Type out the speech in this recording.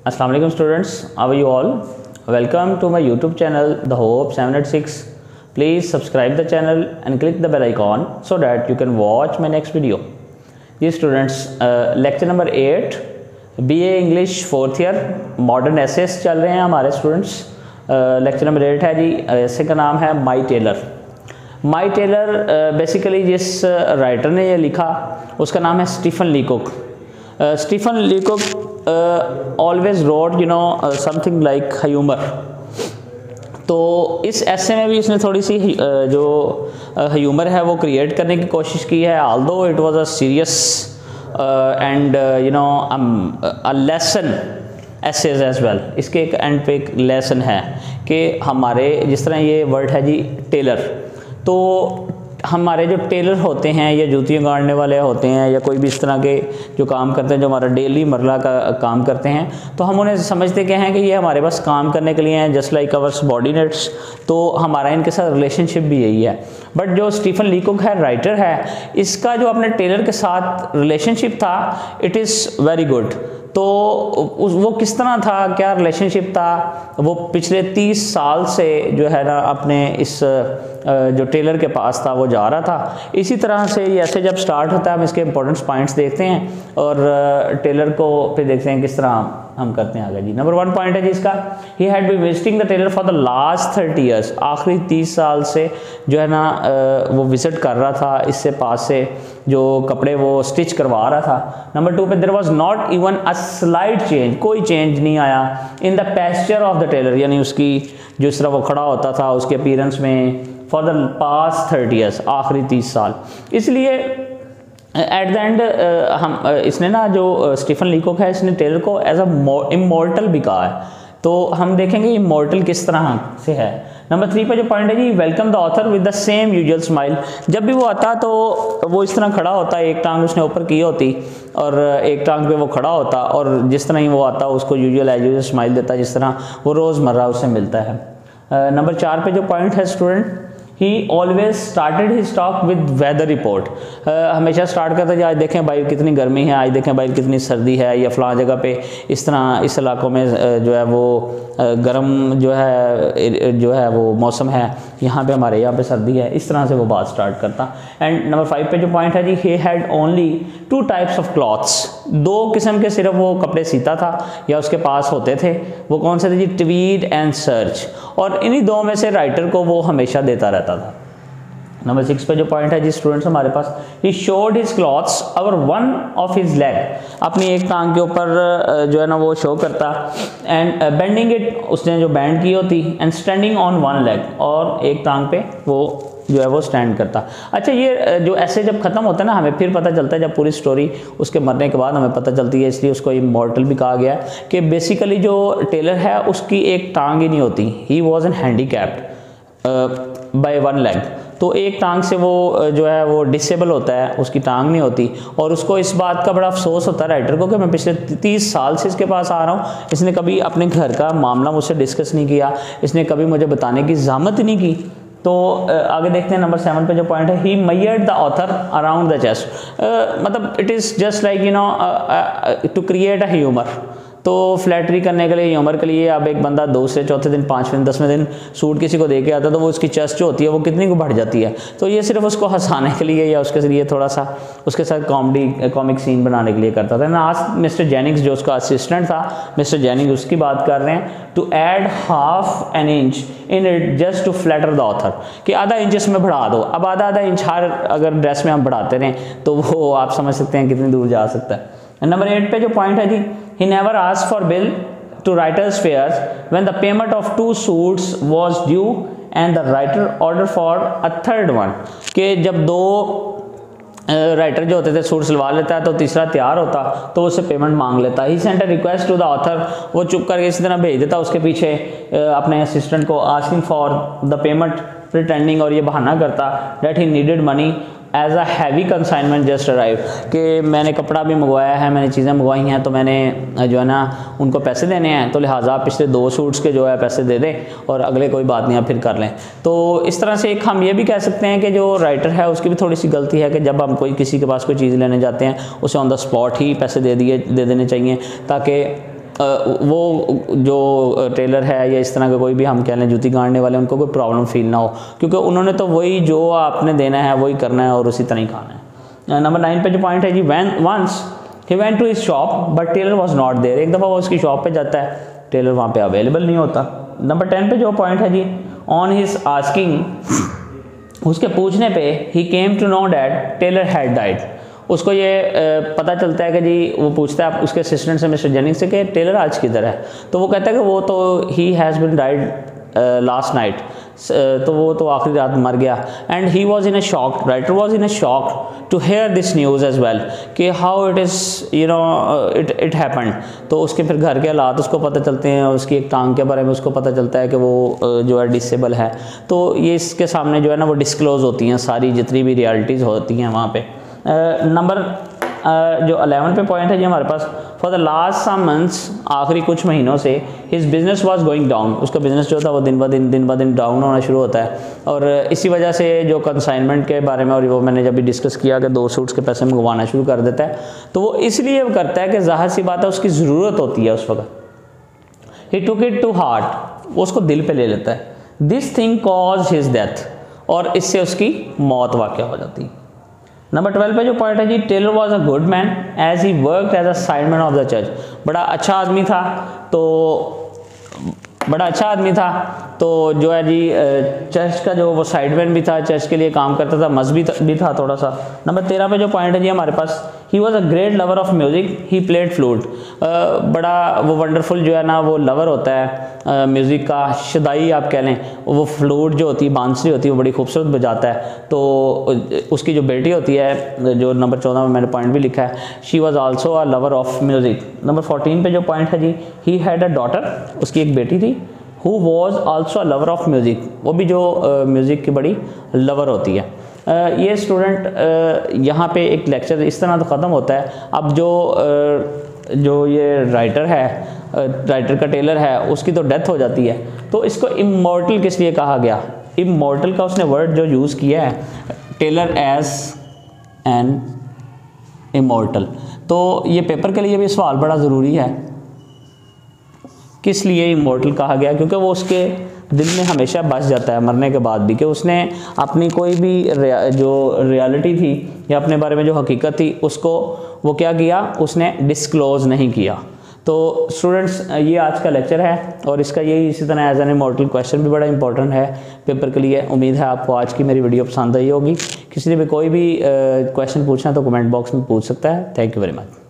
Assalamu alaikum students, how are you all? Welcome to my YouTube channel The Hope 786. Please subscribe the channel and click the bell icon so that you can watch my next video. Ji students, lecture number 8 BA English 4th year Modern Essays चल रहे हैं हमारे students. Lecture number 8 है जी, ऐसे का नाम है my tailor basically जिस राइटर ने ये लिखा उसका नाम है Stephen Leacock. Stephen Leacock always wrote something like humour. तो इस ऐसे में भी इसने थोड़ी सी जो ह्यूमर है वो क्रिएट करने की कोशिश की है. Although it was a serious and a lesson essays as well. इसके एक एंड पे एक लेसन है कि हमारे जिस तरह ये वर्ड है जी टेलर, तो हमारे जो टेलर होते हैं या जूतियाँ गाड़ने वाले होते हैं या कोई भी इस तरह के जो काम करते हैं जो हमारा डेली मरला का काम करते हैं, तो हम उन्हें समझते क्या हैं कि ये हमारे पास काम करने के लिए हैं, जस्ट लाइक आवर सबॉर्डिनेट्स. तो हमारा इनके साथ रिलेशनशिप भी यही है. बट जो स्टीफन लीकोक है, राइटर है, इसका जो अपने टेलर के साथ रिलेशनशिप था इट इज़ वेरी गुड. तो वो किस तरह था, क्या रिलेशनशिप था, वो पिछले 30 साल से जो है ना अपने इस जो टेलर के पास था वो जा रहा था. इसी तरह से ये ऐसे जब स्टार्ट होता है हम इसके इंपॉर्टेंट पॉइंट्स देखते हैं और टेलर को फिर देखते हैं किस तरह हम करते हैं आगे. जी नंबर 1 पॉइंट है जी इसका, he had been visiting the tailor for the last 30 years. आखिरी 30 साल से जो है ना वो विजिट कर रहा था इससे पास से जो कपड़े वो स्टिच करवा रहा था. नंबर 2 पे there was not even a slight change, कोई चेंज नहीं आया in the posture of the tailor, यानी उसकी जो इस तरह वो खड़ा होता था उसके अपीयरेंस में फॉर द पास्ट 30 ईयर्स, आखिरी 30 साल. इसलिए एट द एंड हम इसने ना जो स्टीफन लीकोक है इसने टेलर को एज अ इमॉर्टल भी कहा है. तो हम देखेंगे इमॉर्टल किस तरह से है. नंबर 3 पे जो पॉइंट है जी, welcome the author with the same usual smile. जब भी वो आता तो वो इस तरह खड़ा होता, एक टांग उसने ऊपर की होती और एक टांग पे वो खड़ा होता और जिस तरह ही वो आता उसको यूजुअल एज यूजुअल स्माइल देता जिस तरह वो रोज़मर्रा उससे मिलता है. नंबर 4 पे जो पॉइंट है student, he always started his talk with weather report. हमेशा स्टार्ट करता है आज देखें बाहर कितनी गर्मी है, आज देखें बाहर कितनी सर्दी है, या फलां जगह पे इस तरह इस इलाकों में जो है वो गर्म जो है वो मौसम है, यहाँ पे हमारे यहाँ पे सर्दी है. इस तरह से वो बात स्टार्ट करता. एंड नंबर 5 पे जो पॉइंट है जी, he had only 2 types of clothes. 2 किस्म के सिर्फ वो कपड़े सीता था या उसके पास होते थे. वो कौन से थे जी? Tweed and search. और इन्हीं 2 में से राइटर को वो हमेशा देता रहता था. नंबर 6 पे जो पॉइंट है जी स्टूडेंट्स हमारे पास, he showed his clothes over one of his leg. अपनी एक टांग के ऊपर जो है ना वो शो करता. एंड बेंडिंग इट, उसने जो बैंड की होती. And standing on one leg, और एक टांग पे वो जो है वो स्टैंड करता. अच्छा, ये जो ऐसे जब ख़त्म होता है ना हमें फिर पता चलता है, जब पूरी स्टोरी उसके मरने के बाद हमें पता चलती है, इसलिए उसको इमॉर्टल भी कहा गया कि बेसिकली जो टेलर है उसकी एक टांग ही नहीं होती. He was an handicapped by one leg. तो एक टांग से वो जो है वो डिसेबल होता है, उसकी टांग नहीं होती. और उसको इस बात का बड़ा अफसोस होता है राइटर को कि मैं पिछले 30 साल से इसके पास आ रहा हूँ, इसने कभी अपने घर का मामला मुझसे डिस्कस नहीं किया, इसने कभी मुझे बताने की ज़हमत नहीं की. तो आगे देखते हैं नंबर 7 पे जो पॉइंट है, he measured the author around the chest. मतलब it is just like to create a humour. तो फ्लैटरी करने के लिए, ह्यूमर के लिए, अब एक बंदा 2 चौथे दिन 5वें दिन 10वें दिन सूट किसी को दे के आता तो वो उसकी चेस्ट जो होती है वो कितनी को बढ़ जाती है. तो ये सिर्फ उसको हंसाने के लिए या उसके लिए थोड़ा सा उसके साथ कॉमिक सीन बनाने के लिए करता था ना. आज मिस्टर जेनिंग्स जो उसका असिस्टेंट था, मिस्टर जेनिंग्स, उसकी बात कर रहे हैं, to add ½ an inch in it just to flatter the author, कि आधा इंच इसमें बढ़ा दो. अब आधा इंच हर अगर ड्रेस में हम बढ़ाते रहें तो वो आप समझ सकते हैं कितनी दूर जा सकता है. नंबर 8 पे जो पॉइंट है जी, he never asked for bill to writers' fairs when the payment of 2 suits was due and the writer ordered for a third one. कि जब 2 राइटर जो होते थे सूट सिलवा लेता है तो तीसरा तैयार होता तो उससे पेमेंट मांग लेता. He sent a request to the author, वो चुप करके इसी तरह भेज देता उसके पीछे अपने असिस्टेंट को, asking for the payment pretending, और ये बहाना करता that he needed money as a heavy consignment just arrive, कि मैंने कपड़ा भी मंगवाया है, मैंने चीज़ें मंगवाई हैं, तो मैंने जो है ना उनको पैसे देने हैं, तो लिहाजा पिछले 2 सूट्स के जो है पैसे दे दें और अगले कोई बात नहीं आप फिर कर लें. तो इस तरह से एक हम ये भी कह सकते हैं कि जो राइटर है उसकी भी थोड़ी सी गलती है कि जब हम किसी के पास कोई चीज़ लेने जाते हैं उसे ऑन द स्पॉट ही पैसे दे देने चाहिए, ताकि वो जो टेलर है या इस तरह का कोई भी हम कह लें जूती गाड़ने वाले, उनको कोई प्रॉब्लम फील ना हो, क्योंकि उन्होंने तो वही जो आपने देना है वही करना है और उसी तरह ही खाना है। नंबर 9 पे जो पॉइंट है जी, once he went to his shop but tailor was not there. एक दफ़ा वो उसकी शॉप पे जाता है, टेलर वहाँ पे अवेलेबल नहीं होता। नंबर 10 पे जो पॉइंट है जी, ऑन हिज आस्किंग, उसके पूछने पे, he came to know that tailor had died. उसको ये पता चलता है कि जी, वो पूछता है उसके असिस्टेंट से, मिस्टर जेनिंग्स से, कि टेलर आज किधर है। तो वो कहता है कि वो तो he has been died last night, तो वो तो आखिरी रात मर गया। And he was in a shock, writer was in a shock to hear this news as well, कि how it is you know it happened. तो उसके फिर घर के हालात उसको पता चलते हैं, उसकी एक टांग के बारे में उसको पता चलता है कि वो जो है डिसेबल है। तो ये इसके सामने जो है ना वो डिस्क्लोज़ होती हैं सारी जितनी भी रियलिटीज़ होती हैं वहाँ पे। नंबर जो 11 पे पॉइंट है जी हमारे पास, for the last some months, आखिरी कुछ महीनों से, his business was going down. उसका बिजनेस जो था वो दिन ब दिन डाउन होना शुरू होता है। और इसी वजह से जो कंसाइनमेंट के बारे में, और वो मैंने जब भी डिस्कस किया कि 2 सूट्स के पैसे मंगवाना शुरू कर देता है, तो वो इसलिए करता है कि जाहिर सी बात है उसकी ज़रूरत होती है उस वक्त। He took it to heart, वो उसको दिल पे ले लेता है। This thing cause his death, और इससे उसकी मौत वाक़या हो जाती है। नंबर 12 पे जो पॉइंट है जी, tailor was a good man as he worked as a sideman of the church. बड़ा अच्छा आदमी था, तो जो है जी चर्च का जो वो साइडमैन भी था, चर्च के लिए काम करता था, मजहबी भी था थोड़ा सा। नंबर 13 पे जो पॉइंट है जी हमारे पास, he was a great lover of music, he played flute. बड़ा वो वंडरफुल जो है ना वो लवर होता है म्यूज़िक का, शदाई आप कह लें। वो फ्लूट जो होती है, बांसुरी होती है, वो बड़ी खूबसूरत बजाता है। तो उसकी जो बेटी होती है, जो नंबर 14 में मैंने पॉइंट भी लिखा है, she was also a lover of music. Number 14 पे जो पॉइंट है जी, ही हैड अ डॉटर, उसकी एक बेटी थी, who was also a lover of music, वो भी जो म्यूज़िक की बड़ी लवर होती है। ये स्टूडेंट यहाँ पे एक लेक्चर इस तरह तो ख़त्म होता है। अब जो ये राइटर है, राइटर का टेलर है, उसकी तो डेथ हो जाती है। तो इसको इमॉर्टल किस लिए कहा गया? इमॉर्टल का उसने वर्ड जो यूज़ किया है, टेलर एज एन इमॉर्टल। तो ये पेपर के लिए भी सवाल बड़ा ज़रूरी है, किस लिए इमॉर्टल कहा गया? क्योंकि वो उसके दिल में हमेशा बस जाता है मरने के बाद भी, कि उसने अपनी कोई भी जो रियलिटी थी या अपने बारे में जो हकीकत थी, उसको वो क्या किया, उसने डिस्क्लोज़ नहीं किया। तो स्टूडेंट्स, ये आज का लेक्चर है, और इसका यही इसी तरह एज एन इमॉर्टल क्वेश्चन भी बड़ा इंपॉर्टेंट है पेपर के लिए। उम्मीद है आपको आज की मेरी वीडियो पसंद आई होगी। किसी ने भी कोई भी क्वेश्चन पूछना है तो कमेंट बॉक्स में पूछ सकता है। Thank you very much.